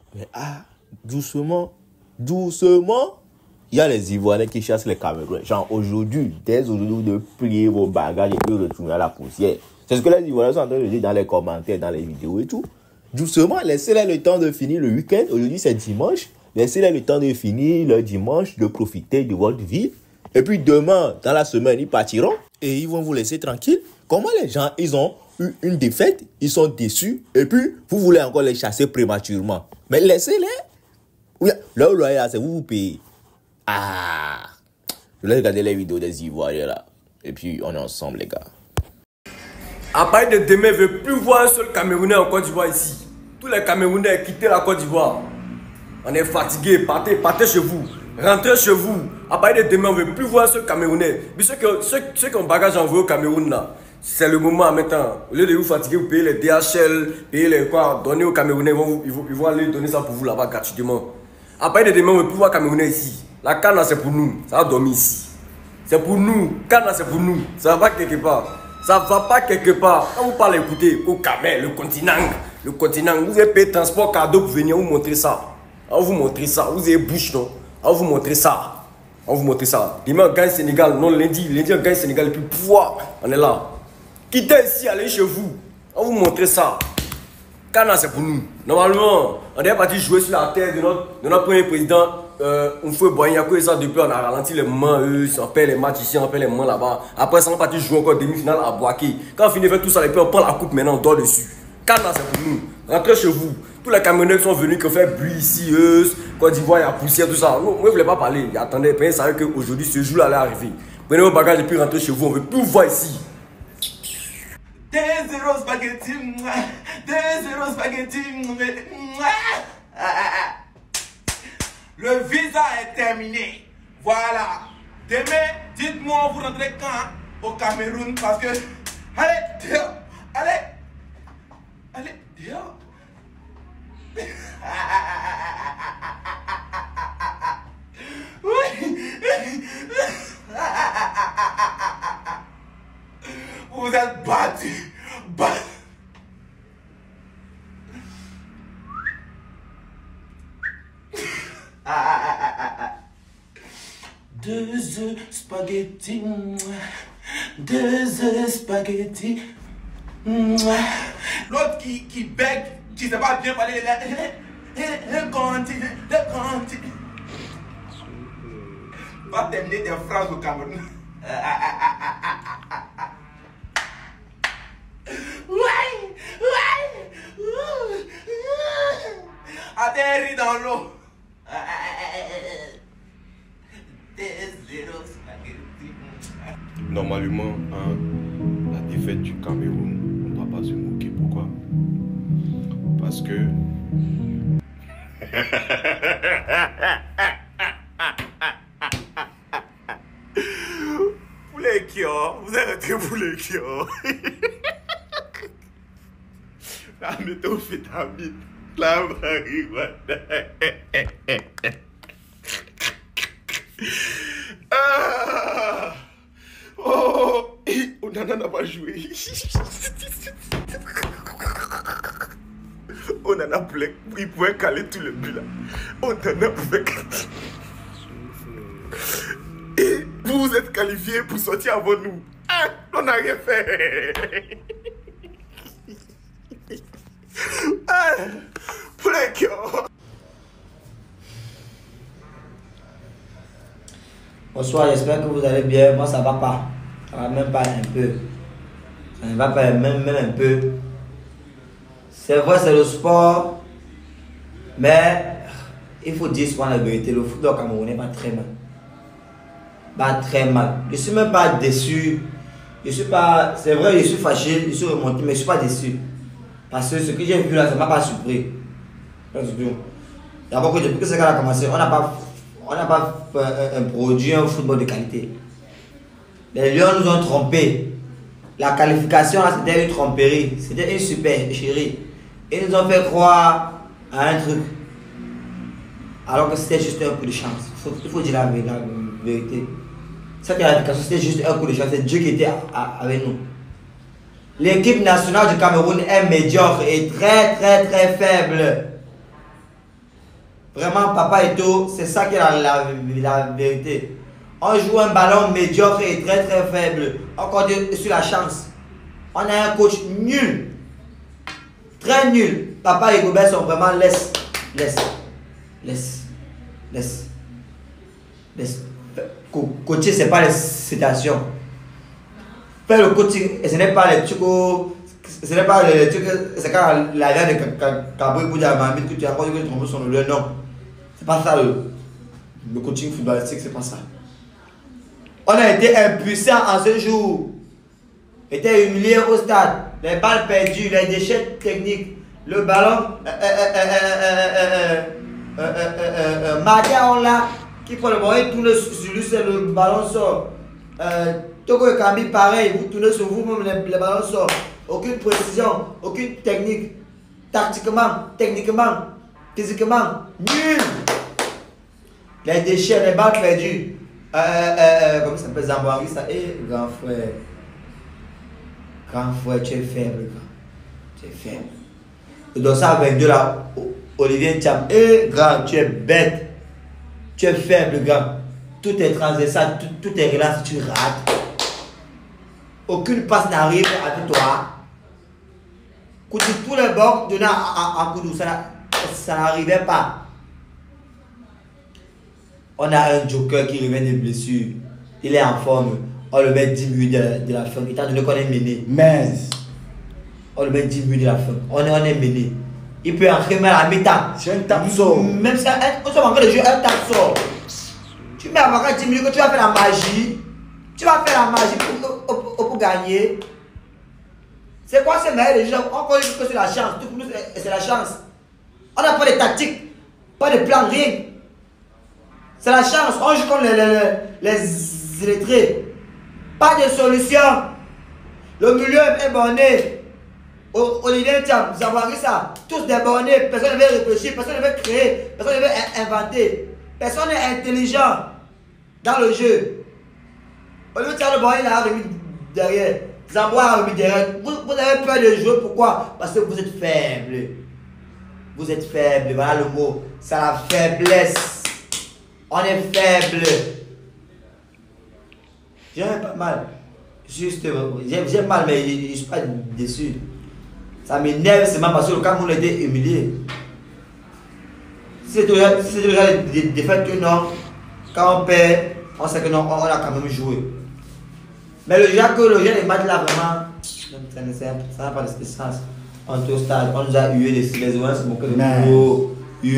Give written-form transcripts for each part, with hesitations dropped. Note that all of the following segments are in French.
Mais doucement, doucement. Il y a les Ivoiriens qui chassent les Camerounais. Genre aujourd'hui, dès aujourd'hui, vous devez plier vos bagages et puis retourner à la poussière. C'est ce que les Ivoiriens sont en train de dire dans les commentaires, dans les vidéos et tout. Doucement, laissez-les le temps de finir le week-end. Aujourd'hui, c'est dimanche. Laissez-les le temps de finir le dimanche, de profiter de votre vie. Et puis demain, dans la semaine, ils partiront et ils vont vous laisser tranquille. Comment les gens, ils ont eu une défaite, ils sont déçus et puis vous voulez encore les chasser prématurément. Mais laissez-les. Oui, là où c'est vous payez. Je vais regarder les vidéos des Ivoiriens là. Et puis on est ensemble les gars. À partir de demain, je ne veux plus voir un seul Camerounais en Côte d'Ivoire ici. Tous les Camerounais quittez la Côte d'Ivoire. On est fatigué, partez chez vous. Rentrez chez vous. À partir de demain, on ne veut plus voir un seul Camerounais. Mais ceux qui ont bagage envoyé au Cameroun là, c'est le moment maintenant. Au lieu de vous fatiguer, vous payez les DHL, payez les quoi, donnez aux Camerounais, ils vont aller donner ça pour vous là-bas gratuitement. À partir de demain, on ne veut plus voir Camerounais ici. La canne c'est pour nous, ça va dormir ici. C'est pour nous, canne c'est pour nous, ça va pas quelque part. Ça va pas quelque part. Quand vous parlez, écoutez, au Cameroun, le continent, vous avez payé transport cadeau pour venir vous montrer ça. On va vous montrer ça, vous avez bouche non. On va vous montrer ça. On va vous montrer ça. Demain on gagne Sénégal, non lundi on gagne Sénégal et puis pouvoir, on est là. Quittez ici, allez chez vous. On va vous montrer ça. Cana c'est pour nous. Normalement, on est parti jouer sur la terre de notre premier président. On fait Boignaco et ça depuis on a ralenti les moments, on fait les matchs ici, on fait les moments là-bas. Après ça on est parti jouer encore demi-finale à Boaké. Quand on finit de faire tout ça, et puis on prend la coupe maintenant, on dort dessus. Cana c'est pour nous. Rentrez chez vous. Tous les Camerounais qui sont venus, qui ont fait bruit ici, Côte d'Ivoire, il y a poussière, tout ça. Moi, je ne voulais pas parler. Attendez, vous savez qu'aujourd'hui, ce jour-là allait arriver. Prenez vos bagages et puis rentrez chez vous. On ne veut plus vous voir ici. 2-0 spaghetti. 2-0 spaghetti. Le visa est terminé. Voilà. Demain, dites-moi, vous rentrez quand au Cameroun parce que... Allez, dehors. Allez. Allez, dehors. Vous êtes battus. 2 œufs spaghetti. 2 œufs spaghetti. L'autre qui bègue, qui ne sait pas bien parler, le continent. Va terminer des phrases au Cameroun. Atterri dans l'eau. 2-0 spaghetti. Normalement, la défaite du Cameroun, on ne doit pas se moquer. Pourquoi? Parce que... Poulet qui vous avez été poulet qui La méthamphétamine, la marijuana. On n'en a pas joué. On en a plein. Il pouvait caler tout le but là. On en a plein. Et vous vous êtes qualifiés pour sortir avant nous. On n'a rien fait. Bonsoir, j'espère que vous allez bien. Moi, ça va pas. Ça va même pas un peu. Ça ne va pas même un peu. C'est vrai, c'est le sport. Mais il faut dire souvent la vérité. Le football camerounais va très mal. Va très mal. Je ne suis même pas déçu. Je suis pas. C'est vrai, je suis fâché, je suis remonté, mais je ne suis pas déçu. Parce que ce que j'ai vu là, ça ne m'a pas surpris. Pas du tout. D'abord que depuis que ce gars a commencé, on n'a pas produit un football de qualité. Les Lions nous ont trompés. La qualification là, c'était une tromperie. C'était une supercherie. Ils nous ont fait croire à un truc. Alors que c'était juste un coup de chance. Il faut dire la vérité. Cette qualification, c'était juste un coup de chance. C'est Dieu qui était avec nous. L'équipe nationale du Cameroun est médiocre et très faible. Vraiment, Papa Eto'o, c'est ça qui est la vérité. On joue un ballon médiocre et très très faible. Encore sur la chance. On a un coach nul. Très nul. Papa et Gobert sont vraiment laisse. Coacher, c'est pas les citations. Faire le coaching, ce n'est pas les trucs. Ce n'est pas les trucs. C'est quand la reine de Kaboué Boudia Mamie que tu as encore dit que tu trompes son nom. Non. C'est pas ça le coaching footballistique, c'est pas ça. On a été impuissants en ce jour. Était humilié au stade. Les balles perdues, les déchets techniques, le ballon. Marqué on l'a qui prend le ballon et tourne sur lui, c'est le ballon sort. Togo et Kambi pareil, vous tournez sur vous-même, les ballons sortent. Aucune précision, aucune technique. Tactiquement, techniquement, physiquement, nul. Les déchets, les balles perdues. Comment ça s'appelle Zamboari ça? Grand frère. Grand frère, tu es faible, grand. Tu es faible. Et dans ça, 22 là, Olivier Thiam. Grand, tu es bête. Tu es faible, grand. Tout est transversal, tout est relax, tu rates. Aucune passe n'arrive à toi. Coutu tous les bords, donner à Koudou, ça n'arrivait pas. On a un joker qui revient des blessures. Il est en forme. On le met 10 minutes de la fin. Étant donné qu'on est mené. Mais. On le met 10 minutes de la fin. On est mené. Il peut entrer même à la mi-temps. C'est un tapso. Même si on se manque de jouer un tapso. Tu mets à 10 minutes que tu vas faire la magie. Tu vas faire la magie pour gagner. C'est quoi ces meilleurs de jeu? On connaît que c'est la chance. Tout pour nous, c'est la chance. On n'a pas de tactique, pas de plan, rien. C'est la chance. On joue comme les illettrés. Pas de solution. Le milieu est borné. Olivier Thiam, vous avez vu ça? Tous des bornés. Personne ne veut réfléchir, personne ne veut créer, personne ne veut inventer. Personne n'est intelligent dans le jeu. Olivier Thiam, le borné, il a remis derrière. Zamboa a remis derrière. Vous avez peur de jouer, pourquoi? Parce que vous êtes faible. Vous êtes faible, voilà le mot. C'est la faiblesse. On est faible. J'aime pas mal. Juste, j'aime mal, mais je ne suis pas déçu. Ça m'énerve seulement parce que le Cameroun a été humilié. C'est déjà des défaites que non. Quand on perd, on sait que non, on a quand même joué. Mais le jeu des matchs là, vraiment, ça n'a pas de sens. On est au stade, on nous a hué les Ivoiriens se moquaient de nous.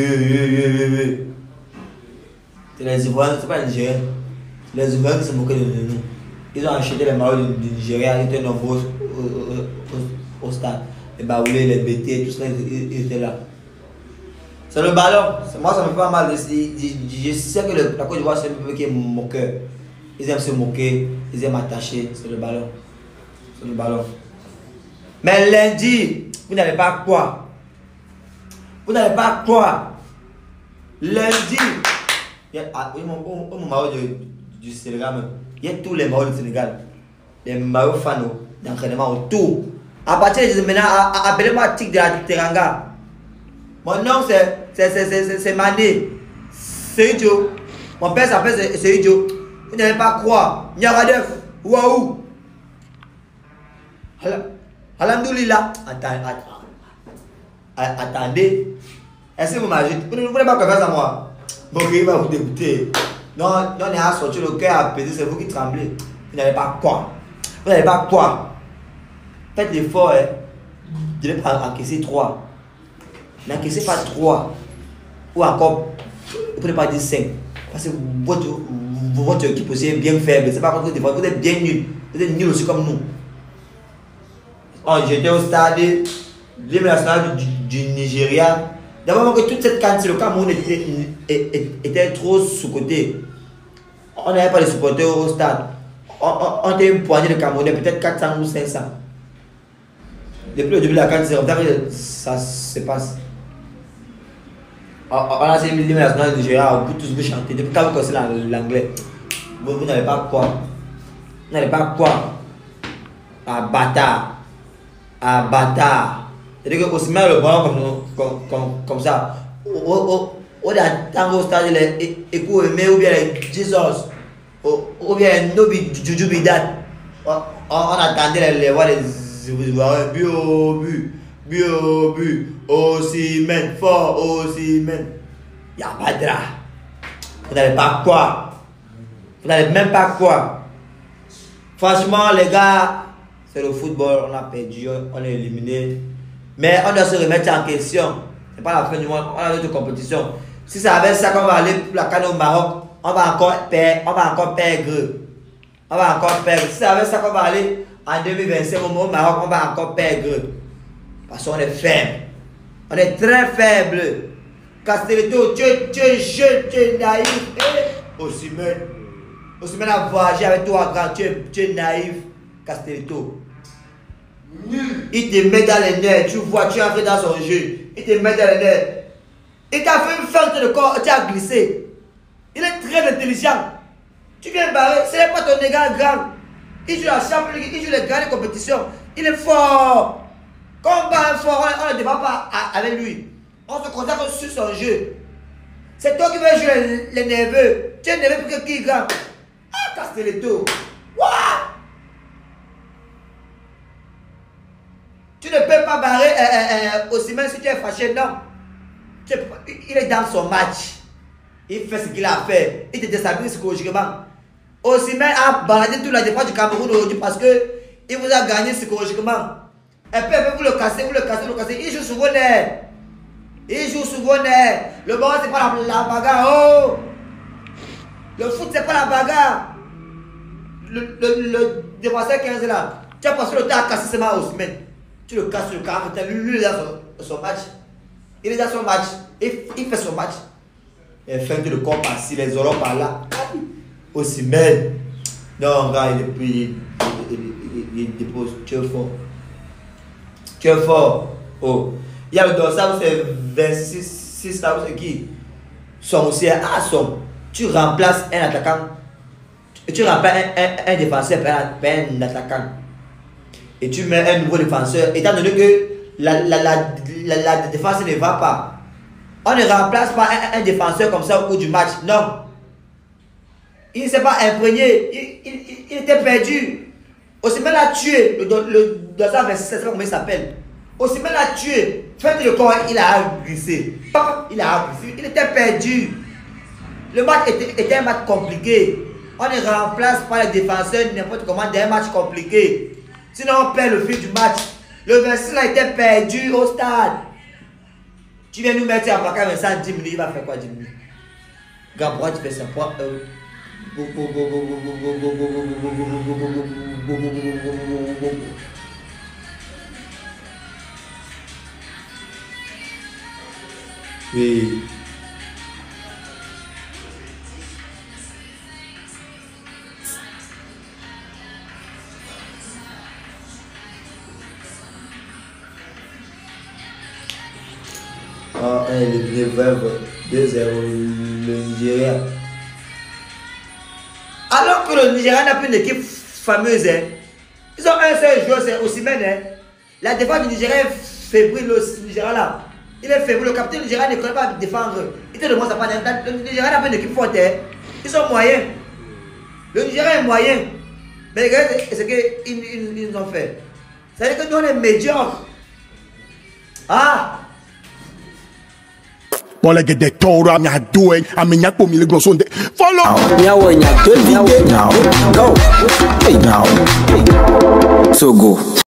Les Ivoiriens, c'est pas les Nigériens. Les Ivoiriens se moquaient de nous. Ils ont acheté les maillots du Nigeria, ils étaient nombreux au stade. Les baoulés, les BT, tout ça, ils étaient là. C'est le ballon. Moi, ça me fait pas mal. Je sais que la Côte d'Ivoire, c'est un peu qui est moqueur. Ils aiment se moquer, ils aiment attacher. C'est le ballon. C'est le ballon. Mais lundi, vous n'avez pas quoi? Vous n'avez pas quoi? Lundi, il y a mon maillot du Sénégal, il y a tous les maillots du Sénégal. Les maillots fans d'entraînement autour. À partir de maintenant, appelez-moi Tic de la Teranga. Mon nom c'est Mané. C'est idiot. Mon père s'appelle c'est idiot. Vous n'allez pas croire. Niaradef. Waouh. Alhamdoulilah. Attendez. Est-ce que vous m'avez dit? Vous ne voulez pas faire ça moi? Bon, il va vous dégoûter. Non, on est à sortir le cœur à peser, c'est vous qui tremblez. Vous n'avez pas quoi? Vous n'avez pas quoi? Faites l'effort, hein. Je ne vais pas encaisser 3. N'encaissez pas 3. Ou encore, vous ne pouvez pas dire 5. Parce que votre équipe aussi est bien faible. C'est pas contre vous êtes bien nul. Vous êtes nul aussi comme nous. Oh, j'étais au stade, l'hymne national du Nigeria. D'abord que toute cette quantité, le Cameroun était trop sous-côté. On n'avait pas de supporters au stade. On était une poignée de Camerounais, peut-être 400 ou 500. Depuis le début de la quantité, ça se passe. On a essayé l'hymne national du Nigeria, on peut tous vous chanter. Depuis quand vous connaissez l'anglais, vous n'avez pas quoi? Vous n'avez pas quoi? Un bâtard. Un bâtard. C'est-à-dire que aussi même le ballon comme ça, on attend au stade les Eko Aimé ou bien les Jesus ou bien Nobi Jujubidat. On attendait les voir les but, Osimhen, fort, Osimhen. Il n'y a pas de drap. Vous n'avez pas quoi. Vous n'avez même pas quoi. Franchement, les gars, c'est le football. On a perdu, on est éliminé. Mais on doit se remettre en question. Ce n'est pas la fin du monde. On a d'autres compétitions. Si c'est avec ça qu'on va aller pour la canne au Maroc, on va encore perdre. On va encore perdre. Si c'est avec ça qu'on va aller en 2025 au Maroc, on va encore perdre. Parce qu'on est faible. On est très faible. Castelletto, tu es jeune, tu es naïf. Osimhen a voyagé avec toi, grand. Tu es naïf, Castelletto. Il te met dans les nerfs. Tu vois, tu es entré dans son jeu. Il te met dans les nerfs. Il t'a fait une feinte de corps, tu as glissé. Il est très intelligent. Tu viens barrer, ce n'est pas ton égal grand. Il joue la Champions League, il joue les grandes compétitions. Il est fort. Quand on bat un fort, on ne débat pas avec lui. On se concentre sur son jeu. C'est toi qui veux jouer les nerveux. Tu es nerveux pour qui grand? Ah, Castelletto. Waouh! Tu ne peux pas barrer Osimhen si tu es fâché, non. Il est dans son match. Il fait ce qu'il a fait. Il te déstabilise psychologiquement. Osimhen a baladé toute la défense du Cameroun aujourd'hui parce qu'il vous a gagné psychologiquement. Et puis vous le cassez. Il joue sur vos nerfs. Le ballon, c'est pas la bagarre. Oh! Le foot, c'est pas la bagarre. Le défenseur 15 là, tu as passé le temps à casser seulement Osimhen. Tu le casses sur le carreau. Lui, il est dans son match. Il est dans son match. Il fait son match. Et fin de le corps par-ci, les oreilles par là. Osimhen. Non, gars, il dépose. Tu es fort. Oh. Il y a le dorsal, c'est 26 là, c'est qui? Son aussi. Ah, son. Tu remplaces un attaquant. Tu remplaces un défenseur par un attaquant. Et tu mets un nouveau défenseur. Étant donné que la défense ne va pas. On ne remplace pas un défenseur comme ça au cours du match. Non. Il ne s'est pas imprégné. Il était perdu. Osimhen l'a tué. Le dorsal 26, c'est comment il s'appelle. Osimhen l'a tué. Fin de corps, il a glissé. Il était perdu. Le match était un match compliqué. On ne remplace pas les défenseurs n'importe comment dans un match compliqué. Sinon, on perd le fil du match. Le 26 a été perdu au stade. Tu viens nous mettre à Bakar Vincent 10 minutes, il va faire quoi 10 minutes? Gars, pourquoi tu fais ça? Oui. Le 2-0 le Nigeria. Alors que le Nigeria n'a plus une équipe fameuse. Hein. Ils ont un seul joueur, c'est Osimhen. Hein. La défense du Nigeria est fébrile, le Nigeria là. Il est fébrile, le capitaine du Nigeria ne connaît pas défendre. Il te demande ça pas. Le Nigeria n'a pas une équipe forte. Hein. Ils sont moyens. Le Nigeria est moyen. Mais regardez ce qu'ils nous ont fait. C'est-à-dire que nous on est médiocres. Ah! Bon, les gars, des taureaux, I'm doing, I'm in Yakpo, Mille Grosson. Follow! Now, go. So go.